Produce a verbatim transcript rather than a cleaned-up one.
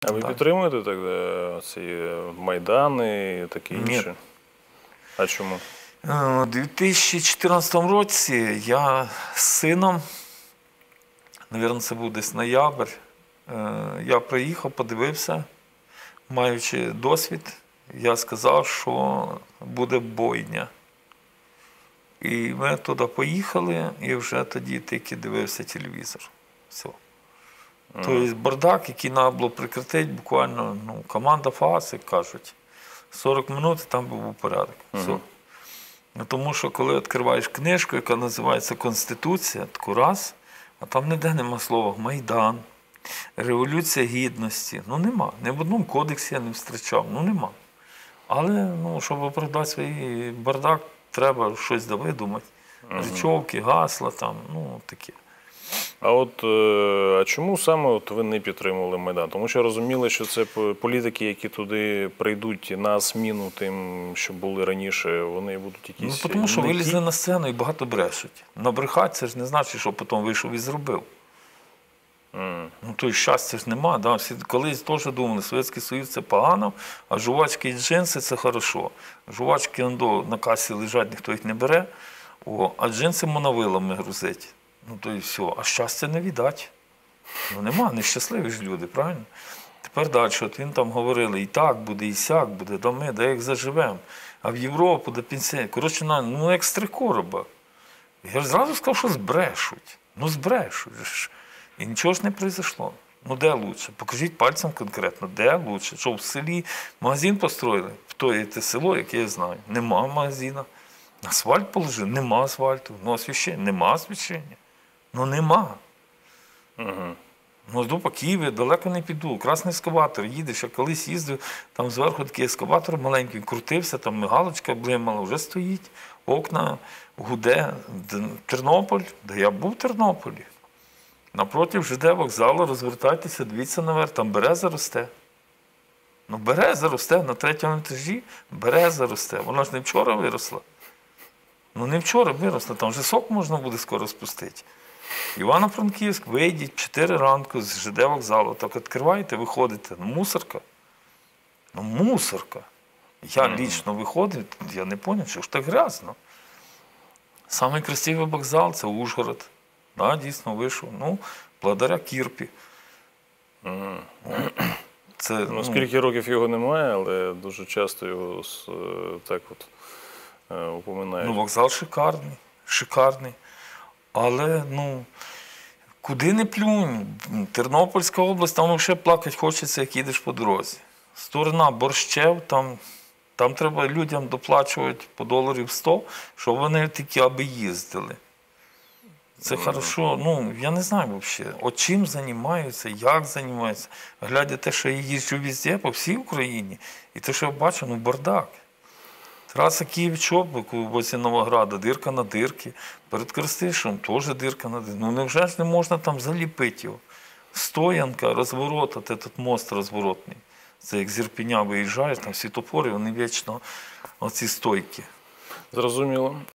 А ви підтримуєте так, ці майдани і таке інше? Ні. А чому? У дві тисячі чотирнадцятому році я з сином, мабуть, це був десь ноябрь, я приїхав, подивився, маючи досвід, я сказав, що буде бойня. І ми туди поїхали, і вже тоді тільки дивився телевізор. Все. Mm. Тобто бардак, який треба було прикрити, буквально, ну, команда ФАС, як кажуть, сорок минут, і там був порядок. Mm-hmm. Все. Ну, тому що, коли відкриваєш книжку, яка називається «Конституція», таку раз, а там ніде нема слова «Майдан», «Революція Гідності». Ну, нема. Ні в одному кодексі я не встрічав. Ну, нема. Але, ну, щоб оправдати свій бардак, треба щось видумати. Речовки, гасла, там, ну, таке. А от а чому саме от ви не підтримували Майдан? Тому що розуміли, що це політики, які туди прийдуть на зміну тим, що були раніше, вони будуть якісь... Ну, тому що вилізли на сцену і багато брешуть. Набрехати, це ж не значить, що потім вийшов і зробив. Mm. Ну, то й щастя ж нема. Да? Всі колись теж думали, Совєтський Союз – це погано, а жувачки і джинси – це хорошо. Жувачки на касі лежать, ніхто їх не бере, о, а джинси моновилами грузить. Ну, то і все. А щастя не віддать. Ну, нема, нещасливі ж люди, правильно? Тепер далі, от він там говорили, і так буде, і сяк буде, да ми, да як заживемо. А в Європу, до пенсії. Коротше, ну, як з три короба. Я ж зразу сказав, що збрешуть. Ну, збрешуть. І нічого ж не пройшло. Ну, де лучше? Покажіть пальцем конкретно, де лучше? Що, в селі магазин построїли? В то те село, яке я знаю. Нема магазину. Асфальт положили? Нема асфальту. Ну, освіщення? Нема освіщення. Ну, нема. Угу. Ну, йду по Києві, далеко не піду. Красний ескаватор, їдеш, я колись їздив, там зверху такий ескаватор маленький, крутився, там мигалочка блимала, вже стоїть, окна, гуде. Тернопіль, де я був в Тернополі. Напротив ЖД вокзалу, розвертайтеся, дивіться наверх, там береза росте. Ну, береза росте, на третьому етажі береза росте. Вона ж не вчора виросла. Ну, не вчора виросла, там вже сок можна буде скоро спустити. Івано-Франківськ, вийдіть, чотири ранку з ЖД вокзалу, так відкриваєте, виходите. Ну, мусорка. Ну, мусорка. Я лічно виходив, я не зрозумів, що ж так грязно. Самий красивий вокзал – це Ужгород. Так, дійсно, вийшов. Ну, благодаря Кірпі. Mm. Це, ну, ну, скільки років його немає, але дуже часто його так от упоминають. Ну, вокзал шикарний, шикарний. Але, ну, куди не плюнь. Тернопільська область, там взагалі плакати хочеться, як їдеш по дорозі. Сторона Борщев, там, там треба людям доплачувати по доларів сто, щоб вони тільки аби їздили. Це хорошо, ну, я не знаю взагалі, от чим займаються, як займаються. Глядя те, що я їжджу везде, по всій Україні, і те, що я бачу, ну, бардак. Траса Київ-Чоп, возле Новограда, дирка на дирки. Перед Крестишем теж дирка на дирки. Ну, невже ж не можна там заліпити його? Стоянка, розворот, от этот мост розворотний. Це як з Ірпеня виїжджаєш, там світофори, вони вічно оці стойки. Зрозуміло.